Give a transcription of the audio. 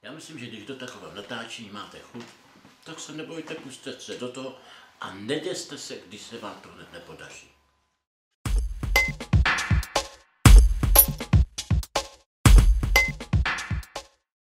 Já myslím, že když do takového natáčení máte chuť, tak se nebojte, pusťte se do toho a neděste se, když se vám to hned nepodaří.